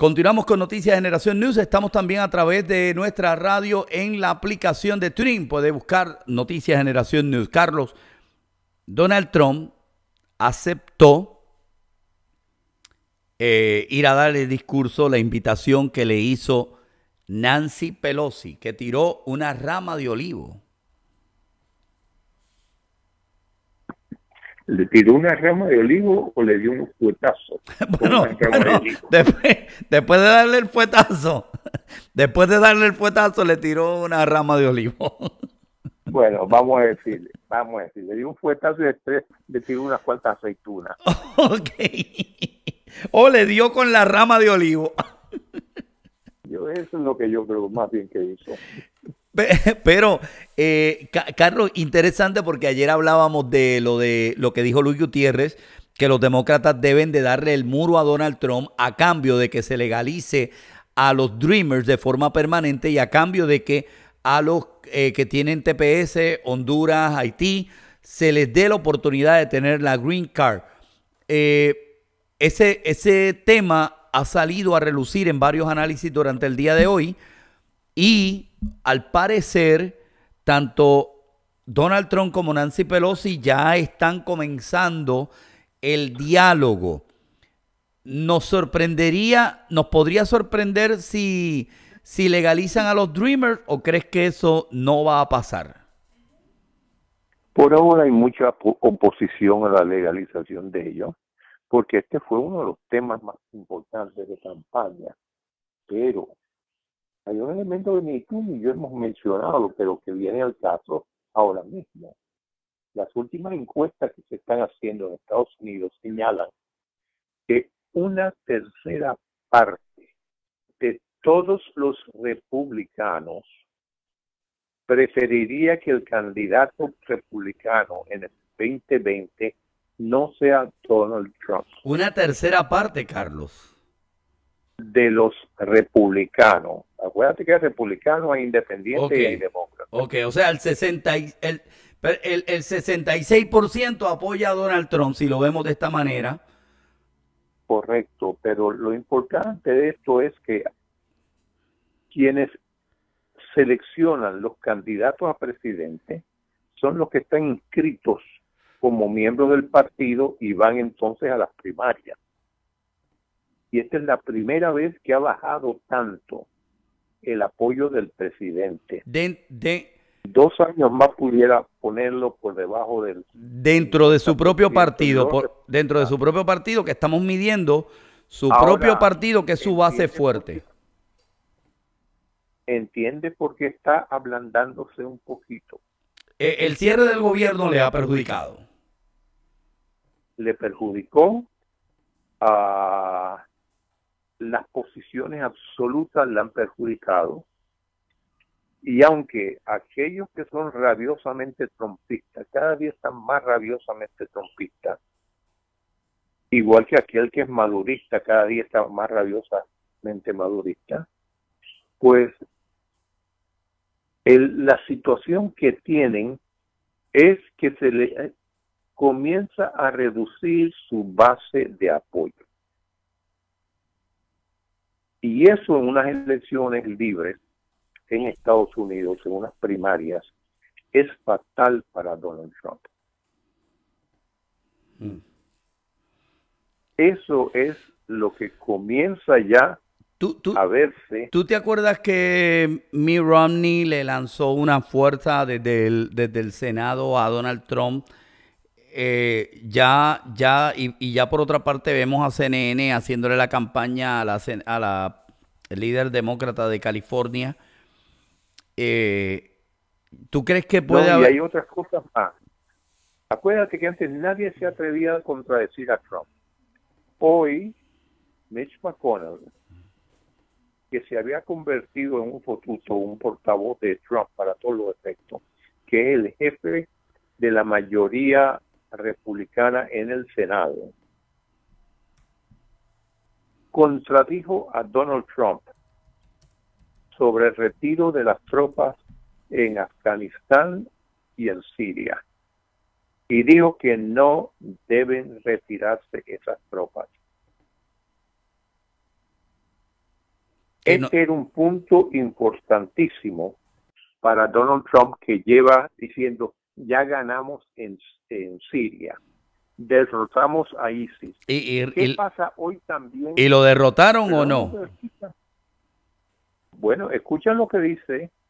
Continuamos con Noticias Generación News. Estamos también a través de nuestra radio en la aplicación de TuneIn. Puede buscar Noticias Generación News. Carlos, Donald Trump aceptó ir a dar el discurso, la invitación que le hizo Nancy Pelosi, que tiró una rama de olivo. ¿Le tiró una rama de olivo o le dio un fuetazo? Bueno, después de darle el fuetazo, le tiró una rama de olivo. Bueno, vamos a decirle, le dio un fuetazo y después le tiró unas cuantas aceitunas. Ok. O le dio con la rama de olivo. Eso es lo que yo creo más bien que hizo. Pero, Carlos, interesante porque ayer hablábamos de lo que dijo Luis Gutiérrez, que los demócratas deben de darle el muro a Donald Trump a cambio de que se legalice a los Dreamers de forma permanente y a cambio de que a los que tienen TPS, Honduras, Haití, se les dé la oportunidad de tener la Green Card. Ese tema ha salido a relucir en varios análisis durante el día de hoy y al parecer tanto Donald Trump como Nancy Pelosi ya están comenzando el diálogo. Nos podría sorprender si legalizan a los Dreamers, o crees que eso no va a pasar? Por ahora hay mucha oposición a la legalización de ellos, porque este fue uno de los temas más importantes de campaña. Pero hay un elemento que ni tú ni yo hemos mencionado, pero que viene al caso ahora mismo. Las últimas encuestas que se están haciendo en Estados Unidos señalan que una tercera parte de todos los republicanos preferiría que el candidato republicano en el 2020 no sea Donald Trump. Una tercera parte, Carlos. De los republicanos. Acuérdate que hay republicanos, hay independientes y hay demócratas. Ok, o sea, el 66% apoya a Donald Trump, si lo vemos de esta manera. Correcto, pero lo importante de esto es que quienes seleccionan los candidatos a presidente son los que están inscritos como miembros del partido y van entonces a las primarias. Y esta es la primera vez que ha bajado tanto el apoyo del presidente. 2 años más pudiera ponerlo por debajo del... Dentro de su propio partido, dentro de su propio partido, que estamos midiendo su propio partido, que es su base fuerte. ¿Entiende por qué está ablandándose un poquito? El cierre del gobierno le ha perjudicado. Le perjudicó a... Las posiciones absolutas la han perjudicado, y aunque aquellos que son rabiosamente trumpistas cada día están más rabiosamente trumpistas, igual que aquel que es madurista cada día está más rabiosamente madurista, pues la situación que tienen es que se le comienza a reducir su base de apoyo. Y eso en unas elecciones libres en Estados Unidos, en unas primarias, es fatal para Donald Trump. Eso es lo que comienza ya a verse. ¿Tú te acuerdas que Mitt Romney le lanzó una fuerza desde el Senado a Donald Trump? Y ya por otra parte vemos a CNN haciéndole la campaña a la líder demócrata de California. ¿Tú crees que puede haber? Y hay otras cosas más. Acuérdate que antes nadie se atrevía a contradecir a Trump. Hoy, Mitch McConnell, que se había convertido en un fotuto, un portavoz de Trump para todos los efectos, que es el jefe de la mayoría republicana en el Senado, contradijo a Donald Trump sobre el retiro de las tropas en Afganistán y en Siria, y dijo que no deben retirarse esas tropas. Este era un punto importantísimo para Donald Trump, que lleva diciendo, ya ganamos en Siria, derrotamos a ISIS. ¿Qué pasa hoy también? ¿Y lo derrotaron o no? Bueno, escucha lo que dice